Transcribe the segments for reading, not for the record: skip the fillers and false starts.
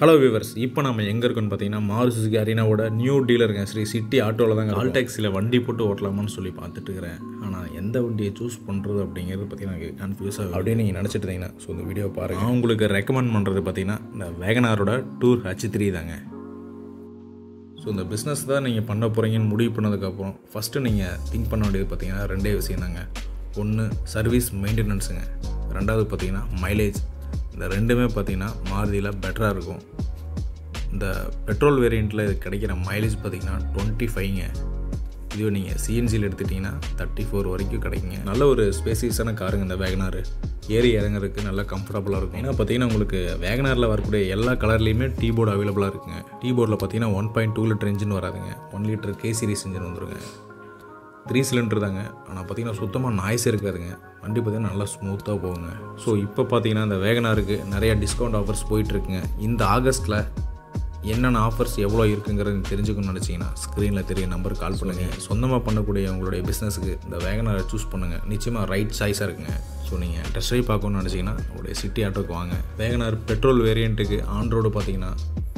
Hello viewers, இப்போ நம்ம எங்கே இருக்கோன்னு பார்த்தீங்கன்னா மாருதி சுசுகி அரினாவோட நியூ டீலருங்க ஸ்ரீ சிட்டி ஆட்டோவில் தாங்க. கால் டாக்ஸியில் வண்டி போட்டு ஓட்டலாமான்னு சொல்லி பார்த்துட்டு இருக்கிறேன். ஆனால் எந்த வண்டியை சூஸ் பண்ணுறது அப்படிங்கிறது பார்த்தீங்கன்னா எனக்கு கன்ஃபியூஸ் ஆகும். அப்படியே நீங்கள் நினச்சிட்டு இருந்தீங்கன்னா இந்த வீடியோ பாருங்கள். நான் உங்களுக்கு ரெக்கமெண்ட் பண்ணுறது பார்த்தீங்கன்னா இந்த வேகனாரோட டூர் H3 தாங்க. இந்த பிஸ்னஸ் தான் நீங்கள் பண்ண போகிறீங்கன்னு முடிவு பண்ணதுக்கப்புறம் ஃபஸ்ட்டு நீங்கள் திங்க் பண்ண வேண்டியது பார்த்தீங்கன்னா ரெண்டே விஷயம் தாங்க. ஒன்று சர்வீஸ் மெயின்டெனன்ஸுங்க, ரெண்டாவது பார்த்தீங்கன்னா மைலேஜ். இந்த ரெண்டுமே பார்த்திங்கன்னா மாருதியில் பெட்டராக இருக்கும். இந்த பெட்ரோல் வேரியண்ட்டில் இது கிடைக்கிற மைலேஜ் பார்த்திங்கன்னா 25ங்க. இதுவே நீங்கள் சிஎன்ஜியில் எடுத்துட்டிங்கன்னா 34 வரைக்கும் கிடைக்குங்க. நல்ல ஒரு ஸ்பேசியஸான காருங்க இந்த வேகனார். ஏறி இறங்குறதுக்கு நல்லா கம்ஃபர்டபுளாக இருக்கும். ஏன்னா பார்த்தீங்கன்னா உங்களுக்கு வேகனாரில் வரக்கூடிய எல்லா கலர்லேயுமே டீ போர்டு அவைலபிளாக இருக்குங்க. டீ போர்டில் பார்த்தீங்கன்னா 1.2 லிட்டர் இன்ஜின் வராதுங்க, 1 லிட்டர் K சீரிஸ் இன்ஜின் வந்துருங்க. 3 சிலிண்டர் தாங்க. ஆனால் பார்த்தீங்கன்னா சுத்தமாக நாய்ஸே இருக்காதுங்க. வண்டி பார்த்தீங்கன்னா நல்லா ஸ்மூத்தாக போகுங்க. ஸோ இப்போ பார்த்தீங்கன்னா இந்த வேகனாருக்கு நிறையா டிஸ்கவுண்ட் ஆஃபர்ஸ் போயிட்டுருக்குங்க. இந்த ஆகஸ்ட்டில் என்னென்ன ஆஃபர்ஸ் எவ்வளோ இருக்குங்கிறது தெரிஞ்சுக்கணும்னு நினச்சிங்கன்னா ஸ்க்ரீனில் தெரிய நம்பருக்கு கால் பண்ணுங்கள். சொந்தமாக பண்ணக்கூடிய உங்களுடைய பிஸ்னஸுக்கு இந்த வேகனாரை சூஸ் பண்ணுங்கள். நிச்சயமாக ரைட் சாய்ஸாக இருக்குங்க. ஸோ நீங்கள் டெஸ்ட் ட்ரைவ் பார்க்கணும்னு நினச்சிங்கன்னா உங்களுடைய சிட்டி ஆட்டோக்கு வாங்க. வேகனார் பெட்ரோல் வேரியண்ட்டுக்கு ஆன் ரோடு பார்த்தீங்கன்னா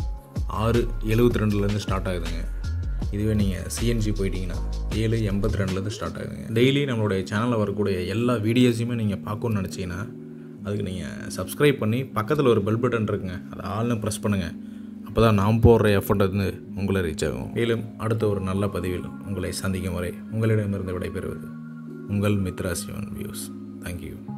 672 ஸ்டார்ட் ஆகுதுங்க. இதுவே நீங்கள் சிஎன்ஜி போயிட்டீங்கன்னா 782 ஸ்டார்ட் ஆகுதுங்க. டெய்லி நம்மளுடைய சேனலில் வரக்கூடிய எல்லா வீடியோஸையுமே நீங்கள் பார்க்கணுன்னு நினச்சிங்கன்னா அதுக்கு நீங்கள் சப்ஸ்கிரைப் பண்ணி பக்கத்தில் ஒரு பெல் பட்டன் இருக்குங்க, அதை ஆல்னு ப்ரெஸ் பண்ணுங்கள். அப்போ தான் நான் போடுற எஃபர்ட் வந்து உங்களை ரீச் ஆகும். மேலும் அடுத்த ஒரு நல்ல பதிவில் உங்களை சந்திக்கும் வரை உங்களிடமிருந்து விடைபெறுவது உங்கள் மித்ரா சிவன் வியூஸ். தேங்க்யூ.